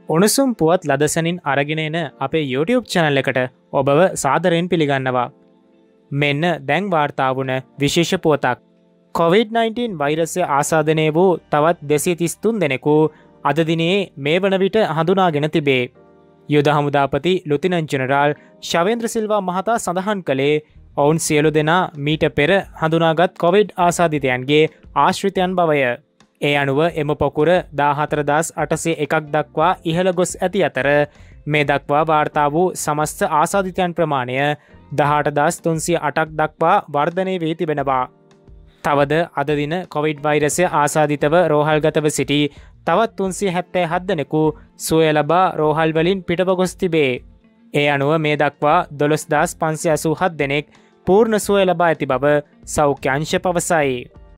උණුසුම් පුවත් ලදසනින් අරගෙන එන අපේ YouTube channel එකට ඔබව සාදරයෙන් පිළිගන්නවා. මෙන්න දැන් වාර්තා වුණ විශේෂ පුවතක්. COVID-19 වෛරසය ආසාදනය වූ තවත් 233 දෙනෙකු අද දිනේ මේ වන විට හඳුනාගෙන තිබේ. යුද හමුදාපති ලුතිනන්ට් ජෙනරාල් ශවේන්ද්‍ර සිල්වා මහතා සඳහන් කළේ ඔවුන් සියලු දෙනා මීට පෙර හඳුනාගත් COVID ආසාදිතයන්ගේ ආශ්‍රිතයන් බවය. ඒ අනුව එම පොකුර 14801ක් දක්වා ඉහළ ගොස් ඇති අතර මේ දක්වා වාර්තා වූ සමස්ත ආසාදිතයන් ප්‍රමාණය 18308ක් දක්වා වර්ධනය වී තිබෙනවා. තවද අද දින කොවිඩ් වෛරසය ආසාදිතව රෝහල්ගතව සිටි තවත් 377 දෙනෙකු සුවය ලබා රෝහල් වලින් පිටව ගොස් තිබේ. ඒ අනුව මේ දක්වා 12587 දෙනෙක් පූර්ණ සුවය ලබා ඇති බව සෞඛ්‍ය අංශ පවසයි.